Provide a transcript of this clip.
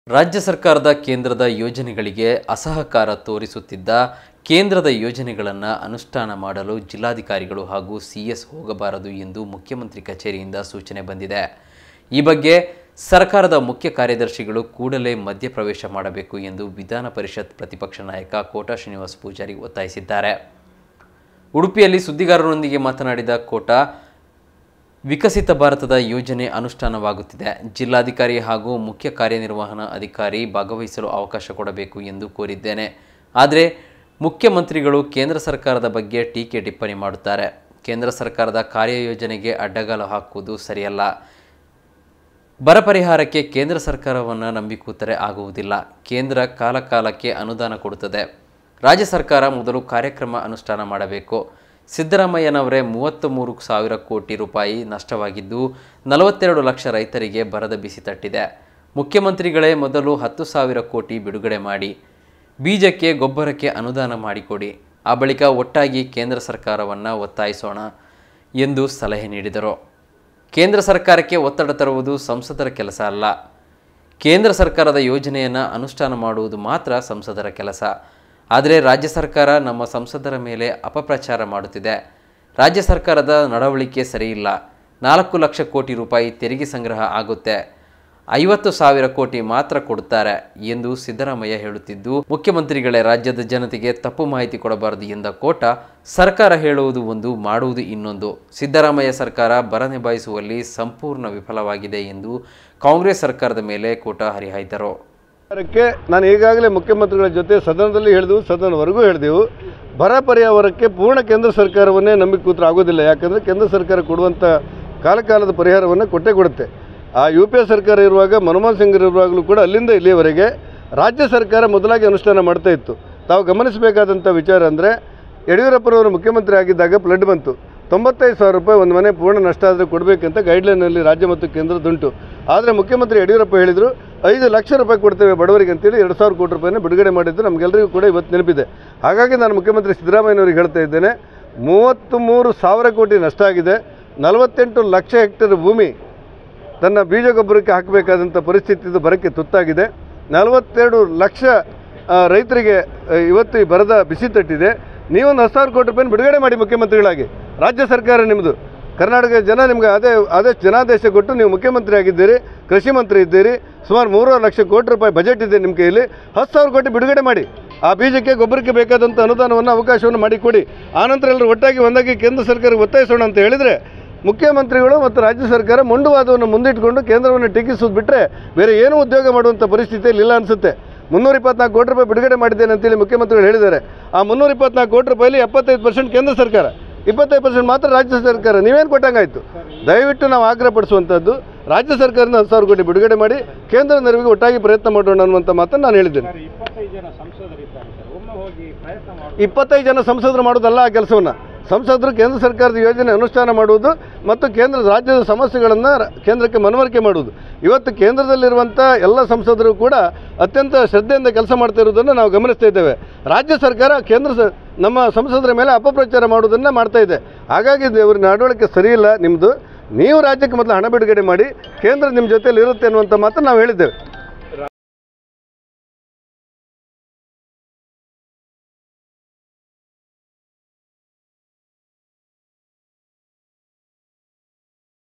ರಾಜ್ಯ ಸರ್ಕಾರದ ಕೇಂದ್ರದ ಯೋಜನೆಗಳಿಗೆ ಅಸಹಕಾರ ತೋರಿಸುತ್ತಿದ್ದ ಕೇಂದ್ರದ ಯೋಜನೆಗಳನ್ನು ಅನುಷ್ಠಾನ ಮಾಡಲು ಜಿಲ್ಲಾಧಿಕಾರಿಗಳು ಹಾಗೂ ಸಿಎಸ್ ಹೋಗಬಾರದು ಎಂದು ಮುಖ್ಯಮಂತ್ರಿ ಕಚೇರಿಯಿಂದ ಸೂಚನೆ ಬಂದಿದೆ. ಈ ಬಗ್ಗೆ ಸರ್ಕಾರದ ಮುಖ್ಯ ಕಾರ್ಯದರ್ಶಿಗಳು ಕೂಡಲೇ ಮಧ್ಯಪ್ರವೇಶ ಮಾಡಬೇಕು ಎಂದು ವಿಧಾನ ಪರಿಷತ್ ಪ್ರತಿಪಕ್ಷ ನಾಯಕ ಕೋಟಾ ಶ್ರೀನಿವಾಸ ಪೂಜಾರಿ ಒತ್ತಾಯಿಸಿದ್ದಾರೆ. ಉಡುಪಿಯಲ್ಲಿ ಸುದ್ದಿಗಾರರೊಂದಿಗೆ ಮಾತನಾಡಿದ ಕೋಟಾ, ವಿಕಸಿತ ಭಾರತದ ಯೋಜನೆ ಅನುಷ್ಠಾನವಾಗುತ್ತಿದೆ. ಜಿಲ್ಲಾಧಿಕಾರಿ ಹಾಗೂ ಮುಖ್ಯ ಕಾರ್ಯನಿರ್ವಹಣಾ ಅಧಿಕಾರಿ ಭಾಗವಹಿಸಲು ಅವಕಾಶ ಕೊಡಬೇಕು ಎಂದು ಕೋರಿದ್ದೇನೆ. ಆದರೆ ಮುಖ್ಯಮಂತ್ರಿಗಳು ಕೇಂದ್ರ ಸರ್ಕಾರದ ಬಗ್ಗೆ ಟೀಕೆ ಟಿಪ್ಪಣಿ ಮಾಡುತ್ತಾರೆ. ಕೇಂದ್ರ ಸರ್ಕಾರದ ಕಾರ್ಯಯೋಜನೆಗೆ ಅಡ್ಡಗಾಲು ಹಾಕುವುದು ಸರಿಯಲ್ಲ. ಬರ ಪರಿಹಾರಕ್ಕೆ ಕೇಂದ್ರ ಸರ್ಕಾರವನ್ನು ನಂಬಿ ಕೂತರೆ ಆಗುವುದಿಲ್ಲ. ಕೇಂದ್ರ ಕಾಲಕಾಲಕ್ಕೆ ಅನುದಾನ ಕೊಡುತ್ತದೆ. ರಾಜ್ಯ ಸರ್ಕಾರ ಮೊದಲು ಕಾರ್ಯಕ್ರಮ ಅನುಷ್ಠಾನ ಮಾಡಬೇಕು. ಸಿದ್ದರಾಮಯ್ಯನವರೇ 33,000 ಕೋಟಿ ರೂಪಾಯಿ ನಷ್ಟವಾಗಿದ್ದು 42 ಲಕ್ಷ ರೈತರಿಗೆ ಬರದ ಬಿಸಿ ತಟ್ಟಿದೆ. ಮುಖ್ಯಮಂತ್ರಿಗಳೇ ಮೊದಲು 10,000 ಕೋಟಿ ಬಿಡುಗಡೆ ಮಾಡಿ, ಬೀಜಕ್ಕೆ ಗೊಬ್ಬರಕ್ಕೆ ಅನುದಾನ ಮಾಡಿಕೊಡಿ. ಆ ಬಳಿಕ ಒಟ್ಟಾಗಿ ಕೇಂದ್ರ ಸರ್ಕಾರವನ್ನು ಒತ್ತಾಯಿಸೋಣ ಎಂದು ಸಲಹೆ ನೀಡಿದರು. ಕೇಂದ್ರ ಸರ್ಕಾರಕ್ಕೆ ಒತ್ತಡ ತರುವುದು ಸಂಸದರ ಕೆಲಸ ಅಲ್ಲ. ಕೇಂದ್ರ ಸರ್ಕಾರದ ಯೋಜನೆಯನ್ನು ಅನುಷ್ಠಾನ ಮಾಡುವುದು ಮಾತ್ರ ಸಂಸದರ ಕೆಲಸ. ಆದರೆ ರಾಜ್ಯ ಸರ್ಕಾರ ನಮ್ಮ ಸಂಸದರ ಮೇಲೆ ಅಪಪ್ರಚಾರ ಮಾಡುತ್ತಿದೆ. ರಾಜ್ಯ ಸರ್ಕಾರದ ನಡವಳಿಕೆ ಸರಿಯಿಲ್ಲ. 4 ಲಕ್ಷ ಕೋಟಿ ರೂಪಾಯಿ ತೆರಿಗೆ ಸಂಗ್ರಹ ಆಗುತ್ತೆ, 50,000 ಕೋಟಿ ಮಾತ್ರ ಕೊಡುತ್ತಾರೆ ಎಂದು ಸಿದ್ದರಾಮಯ್ಯ ಹೇಳುತ್ತಿದ್ದು, ಮುಖ್ಯಮಂತ್ರಿಗಳೇ ರಾಜ್ಯದ ಜನತೆಗೆ ತಪ್ಪು ಮಾಹಿತಿ ಕೊಡಬಾರದು ಎಂದ ಕೋಟಾ, ಸರ್ಕಾರ ಹೇಳುವುದು ಒಂದು, ಮಾಡುವುದು ಇನ್ನೊಂದು. ಸಿದ್ದರಾಮಯ್ಯ ಸರ್ಕಾರ ಬರ ನಿಭಾಯಿಸುವಲ್ಲಿ ಸಂಪೂರ್ಣ ವಿಫಲವಾಗಿದೆ ಎಂದು ಕಾಂಗ್ರೆಸ್ ಸರ್ಕಾರದ ಮೇಲೆ ಕೋಟಾ ಹರಿಹಾಯ್ದರು. ನಾನು ಈಗಾಗಲೇ ಮುಖ್ಯಮಂತ್ರಿಗಳ ಜೊತೆ ಸದನದಲ್ಲಿ ಹೇಳಿದೆವು, ಸದನವರೆಗೂ ಹೇಳಿದೆವು. ಬರ ಪರಿಹಾರಕ್ಕೆ ಪೂರ್ಣ ಕೇಂದ್ರ ಸರ್ಕಾರವನ್ನೇ ನಂಬಿ ಕೂತ್ರೆ ಆಗೋದಿಲ್ಲ. ಯಾಕಂದರೆ ಕೇಂದ್ರ ಸರ್ಕಾರ ಕೊಡುವಂಥ ಕಾಲಕಾಲದ ಪರಿಹಾರವನ್ನು ಕೊಟ್ಟೇ ಕೊಡುತ್ತೆ. ಆ UPA ಸರ್ಕಾರ ಇರುವಾಗ, ಮನಮೋಹನ್ ಸಿಂಗ್ ಇರುವಾಗಲೂ ಕೂಡ ಅಲ್ಲಿಂದ ಇಲ್ಲಿಯವರೆಗೆ ರಾಜ್ಯ ಸರ್ಕಾರ ಮೊದಲಾಗಿ ಅನುಷ್ಠಾನ ಮಾಡ್ತಾ ಇತ್ತು. ತಾವು ಗಮನಿಸಬೇಕಾದಂಥ ವಿಚಾರ ಅಂದರೆ, ಯಡಿಯೂರಪ್ಪನವರು ಮುಖ್ಯಮಂತ್ರಿ ಆಗಿದ್ದಾಗ ಫ್ಲಡ್ ಬಂತು. 95,000 ರೂಪಾಯಿ ಒಂದು ಮನೆ ಪೂರ್ಣ ನಷ್ಟ ಆದರೆ ಕೊಡಬೇಕಂತ ಗೈಡ್ಲೈನಲ್ಲಿ ರಾಜ್ಯ ಮತ್ತು ಕೇಂದ್ರದುಂಟು. ಆದರೆ ಮುಖ್ಯಮಂತ್ರಿ ಯಡಿಯೂರಪ್ಪ ಹೇಳಿದರು 5 ಲಕ್ಷ ರೂಪಾಯಿ ಕೊಡ್ತೇವೆ ಬಡವರಿಗೆ ಅಂತೇಳಿ 2,000 ಕೋಟಿ ರೂಪಾಯಿನ ಬಿಡುಗಡೆ ಮಾಡಿದ್ದು ನಮಗೆಲ್ಲರಿಗೂ ಕೂಡ ಇವತ್ತು ನೆನಪಿದೆ. ಹಾಗಾಗಿ ನಾನು ಮುಖ್ಯಮಂತ್ರಿ ಸಿದ್ದರಾಮಯ್ಯನವರಿಗೆ ಹೇಳ್ತಾ ಇದ್ದೇನೆ, 33,000 ಕೋಟಿ ನಷ್ಟ ಆಗಿದೆ. 48 ಲಕ್ಷ ಹೆಕ್ಟೇರ್ ಭೂಮಿ ತನ್ನ ಬೀಜ ಗೊಬ್ಬರಕ್ಕೆ ಹಾಕಬೇಕಾದಂಥ ಪರಿಸ್ಥಿತಿ ಬರಕ್ಕೆ ತುತ್ತಾಗಿದೆ. 42 ಲಕ್ಷ ರೈತರಿಗೆ ಇವತ್ತು ಈ ಬರದ ಬಿಸಿ ತಟ್ಟಿದೆ. ನೀವು 10,000 ಕೋಟಿ ರೂಪಾಯಿನ ಬಿಡುಗಡೆ ಮಾಡಿ ಮುಖ್ಯಮಂತ್ರಿಗಳಾಗಿ. ರಾಜ್ಯ ಸರ್ಕಾರ ನಿಮ್ಮದು, ಕರ್ನಾಟಕ ಜನ ನಿಮಗೆ ಅದೇ ಜನಾದೇಶ ಕೊಟ್ಟು ನೀವು ಮುಖ್ಯಮಂತ್ರಿ ಆಗಿದ್ದೀರಿ, ಕೃಷಿ ಮಂತ್ರಿ ಇದ್ದೀರಿ. ಸುಮಾರು 3 ಲಕ್ಷ ಕೋಟಿ ರೂಪಾಯಿ ಬಜೆಟ್ ಇದೆ ನಿಮ್ಮ ಕೈಯಲ್ಲಿ. 10,000 ಕೋಟಿ ಬಿಡುಗಡೆ ಮಾಡಿ. ಆ ಬೀಜಕ್ಕೆ ಗೊಬ್ಬರಕ್ಕೆ ಬೇಕಾದಂಥ ಅನುದಾನವನ್ನು ಅವಕಾಶವನ್ನು ಮಾಡಿಕೊಡಿ. ಆನಂತರ ಎಲ್ಲರೂ ಒಟ್ಟಾಗಿ ಒಂದಾಗಿ ಕೇಂದ್ರ ಸರ್ಕಾರಕ್ಕೆ ಒತ್ತಾಯಿಸೋಣ ಅಂತ ಹೇಳಿದರೆ, ಮುಖ್ಯಮಂತ್ರಿಗಳು ಮತ್ತು ರಾಜ್ಯ ಸರ್ಕಾರ ಮೊಂಡುವಾದವನ್ನು ಮುಂದಿಟ್ಟುಕೊಂಡು ಕೇಂದ್ರವನ್ನು ಟೀಕಿಸೋದು ಬಿಟ್ಟರೆ ಬೇರೆ ಏನೂ ಉದ್ಯೋಗ ಮಾಡುವಂಥ ಪರಿಸ್ಥಿತಿಯಲ್ಲಿ ಇಲ್ಲ ಅನಿಸುತ್ತೆ. 324 ಕೋಟಿ ರೂಪಾಯಿ ಬಿಡುಗಡೆ ಮಾಡಿದ್ದೇನೆ ಅಂತೇಳಿ ಮುಖ್ಯಮಂತ್ರಿಗಳು ಹೇಳಿದ್ದಾರೆ. ಆ 324 ಕೋಟಿ ರೂಪಾಯಲ್ಲಿ 75% ಕೇಂದ್ರ ಸರ್ಕಾರ, 25% ಮಾತ್ರ ರಾಜ್ಯ ಸರ್ಕಾರ. ನೀವೇನು ಕೊಟ್ಟಂಗಾಯಿತು? ದಯವಿಟ್ಟು ನಾವು ಆಗ್ರಹಪಡಿಸುವಂಥದ್ದು, ರಾಜ್ಯ ಸರ್ಕಾರದಿಂದ 10,000 ಕೋಟಿ ಬಿಡುಗಡೆ ಮಾಡಿ ಕೇಂದ್ರ ನೆರವಿಗೆ ಒಟ್ಟಾಗಿ ಪ್ರಯತ್ನ ಮಾಡೋಣ ಅನ್ನುವಂಥ ಮಾತನ್ನು ನಾನು ಹೇಳಿದ್ದೇನೆ. 25 ಜನ ಸಂಸದರು ಮಾಡೋದಲ್ಲ ಆ ಕೆಲಸವನ್ನು. ಸಂಸದರು ಕೇಂದ್ರ ಸರ್ಕಾರದ ಯೋಜನೆ ಅನುಷ್ಠಾನ ಮಾಡುವುದು ಮತ್ತು ರಾಜ್ಯದ ಸಮಸ್ಯೆಗಳನ್ನು ಕೇಂದ್ರಕ್ಕೆ ಮನವರಿಕೆ ಮಾಡುವುದು. ಇವತ್ತು ಕೇಂದ್ರದಲ್ಲಿರುವಂಥ ಎಲ್ಲ ಸಂಸದರು ಕೂಡ ಅತ್ಯಂತ ಶ್ರದ್ಧೆಯಿಂದ ಕೆಲಸ ಮಾಡ್ತಾ ಇರೋದನ್ನು ನಾವು ಗಮನಿಸ್ತಾ ಇದ್ದೇವೆ. ರಾಜ್ಯ ಸರ್ಕಾರ ನಮ್ಮ ಸಂಸದರ ಮೇಲೆ ಅಪಪ್ರಚಾರ ಮಾಡುವುದನ್ನು ಮಾಡ್ತಾ ಇದೆ. ಹಾಗಾಗಿ ಇವ್ರ ನಡವಳಿಕೆ ಸರಿಯಿಲ್ಲ ನಿಮ್ಮದು. ನೀವು ರಾಜ್ಯಕ್ಕೆ ಮೊದಲು ಹಣ ಬಿಡುಗಡೆ ಮಾಡಿ, ಕೇಂದ್ರ ನಿಮ್ಮ ಜೊತೆಯಲ್ಲಿ ಇರುತ್ತೆ ಅನ್ನುವಂಥ ಮಾತನ್ನು ನಾವು ಹೇಳಿದ್ದೇವೆ.